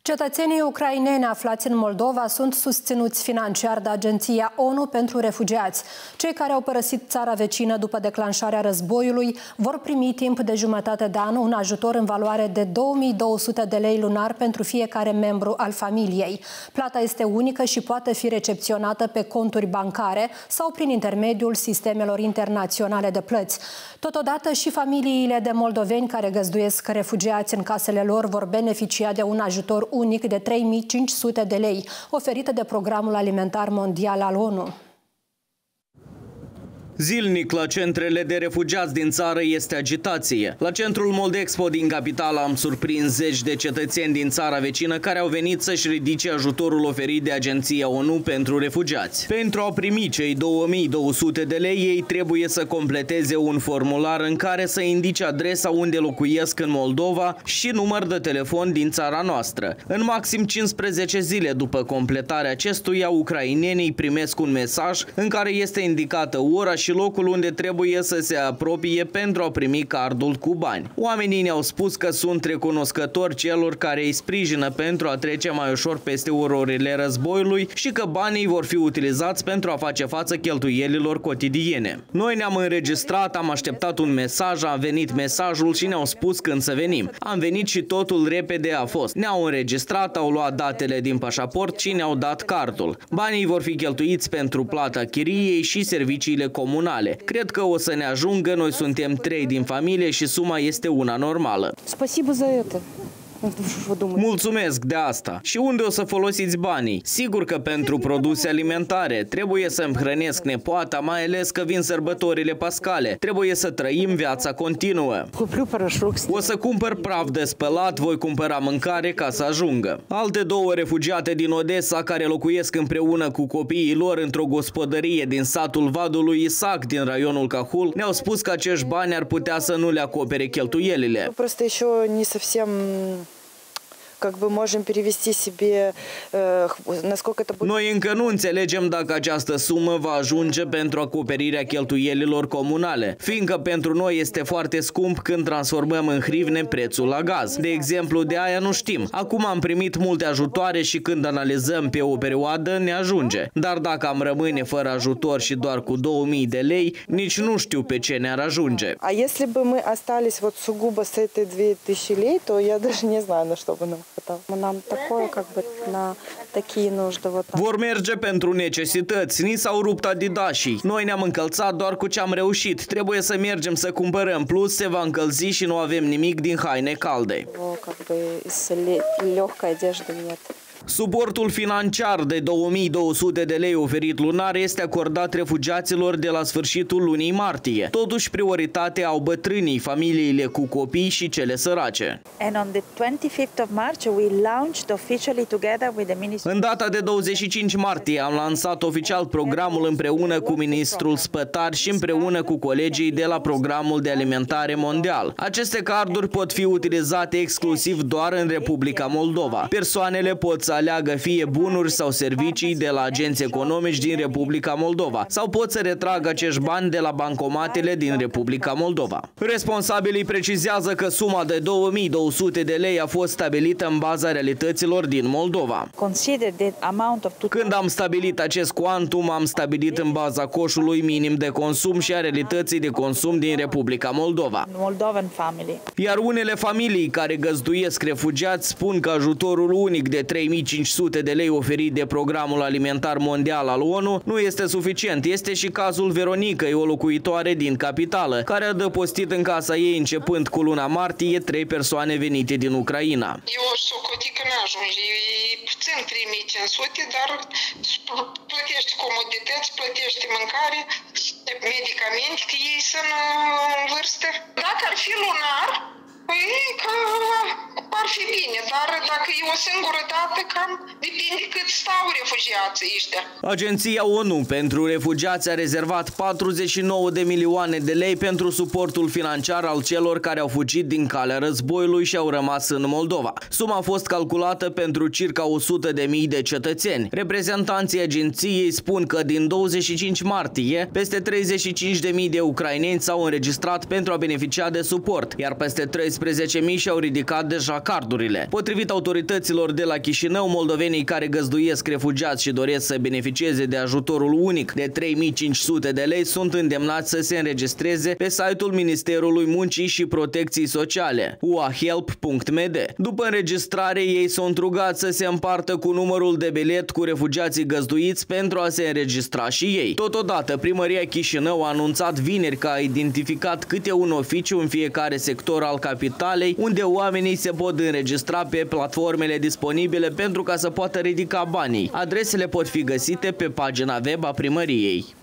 Cetățenii ucraineni aflați în Moldova sunt susținuți financiar de Agenția ONU pentru Refugiați. Cei care au părăsit țara vecină după declanșarea războiului vor primi timp de jumătate de an un ajutor în valoare de 2200 de lei lunar pentru fiecare membru al familiei. Plata este unică și poate fi recepționată pe conturi bancare sau prin intermediul sistemelor internaționale de plăți. Totodată și familiile de moldoveni care găzduiesc refugiați în casele lor vor beneficia de un ajutor unic de 3500 de lei, oferită de Programul Alimentar Mondial al ONU. Zilnic la centrele de refugiați din țară este agitație. La centrul Moldexpo din capitală am surprins zeci de cetățeni din țara vecină care au venit să-și ridice ajutorul oferit de Agenția ONU pentru Refugiați. Pentru a primi cei 2200 de lei, ei trebuie să completeze un formular în care să indice adresa unde locuiesc în Moldova și număr de telefon din țara noastră. În maxim 15 zile după completarea acestuia, ucrainenii primesc un mesaj în care este indicată ora și locul unde trebuie să se apropie pentru a primi cardul cu bani. Oamenii ne-au spus că sunt recunoscători celor care îi sprijină pentru a trece mai ușor peste ororile războiului și că banii vor fi utilizați pentru a face față cheltuielilor cotidiene. Noi ne-am înregistrat, am așteptat un mesaj, a venit mesajul și ne-au spus când să venim. Am venit și totul repede a fost. Ne-au înregistrat, au luat datele din pașaport și ne-au dat cardul. Banii vor fi cheltuiți pentru plata chiriei și serviciile comunale. Cred că o să ne ajungă, noi suntem 3 din familie și suma este una normală. Mulțumesc de asta. Și unde o să folosiți banii? Sigur că pentru produse alimentare. Trebuie să-mi hrănesc nepoata, mai ales că vin sărbătorile pascale. Trebuie să trăim viața continuă. O să cumpăr praf de spălat, voi cumpăra mâncare ca să ajungă. Alte 2 refugiate din Odessa care locuiesc împreună cu copiii lor într-o gospodărie din satul Vadului Isac din raionul Cahul ne-au spus că acești bani ar putea să nu le acopere cheltuielile. Noi încă nu înțelegem dacă această sumă va ajunge pentru acoperirea cheltuielilor comunale, fiindcă pentru noi este foarte scump când transformăm în hrivne prețul la gaz. De exemplu, de aia nu știm. Acum am primit multe ajutoare și când analizăm pe o perioadă ne ajunge. Dar dacă am rămâne fără ajutor și doar cu 2000 de lei, nici nu știu pe ce ne-ar ajunge. A если бы мы остались вот сугубо с этой 2000 лей, то я даже не знаю, на что бы нам хватало. Vor merge pentru necesități. Ni s-au rupt adidașii. Noi ne-am încălțat doar cu ce am reușit. Trebuie să mergem să cumpărăm. Plus se va încălzi și nu avem nimic din haine calde. Suportul financiar de 2200 de lei oferit lunar este acordat refugiaților de la sfârșitul lunii martie. Totuși, prioritate au bătrânii, familiile cu copii și cele sărace. În data de 25 martie am lansat oficial programul împreună cu ministrul Spătar și împreună cu colegii de la Programul de Alimentare Mondial. Aceste carduri pot fi utilizate exclusiv doar în Republica Moldova. Persoanele pot să aleagă fie bunuri sau servicii de la agenți economici din Republica Moldova sau pot să retragă acești bani de la bancomatele din Republica Moldova. Responsabilii precizează că suma de 2200 de lei a fost stabilită în baza realităților din Moldova. Când am stabilit acest cuantum, am stabilit în baza coșului minim de consum și a realității de consum din Republica Moldova. Iar unele familii care găzduiesc refugiați spun că ajutorul unic de 3500 de lei oferit de Programul Alimentar Mondial al ONU nu este suficient. Este și cazul Veronicăi, o locuitoare din capitală, care a adăpostit în casa ei începând cu luna martie 3 persoane venite din Ucraina. Eu socotit că n-ajunge, e puțin 3500, dar plătește comodități, plătește mâncare, medicamente, că ei sunt în vârstă. Dacă ar fi lunar, că ar fi bine, dar dacă e o singură dată, cam depinde cât stau refugiații ăștia. Agenția ONU pentru Refugiați a rezervat 49 de milioane de lei pentru suportul financiar al celor care au fugit din calea războiului și au rămas în Moldova. Suma a fost calculată pentru circa 100.000 de cetățeni. Reprezentanții agenției spun că din 25 martie, peste 35.000 de ucraineni s-au înregistrat pentru a beneficia de suport, iar peste 13.000 și-au ridicat deja cardurile. Potrivit autorităților de la Chișinău, moldovenii care găzduiesc refugiați și doresc să beneficieze de ajutorul unic de 3.500 de lei sunt îndemnați să se înregistreze pe site-ul Ministerului Muncii și Protecției Sociale, uahelp.md. După înregistrare, ei sunt rugați să se împartă cu numărul de bilet cu refugiații găzduiți pentru a se înregistra și ei. Totodată, Primăria Chișinău a anunțat vineri că a identificat câte un oficiu în fiecare sector al capitalei, unde oamenii se pot înregistra pe platformele disponibile pentru ca să poată ridica banii. Adresele pot fi găsite pe pagina web a primăriei.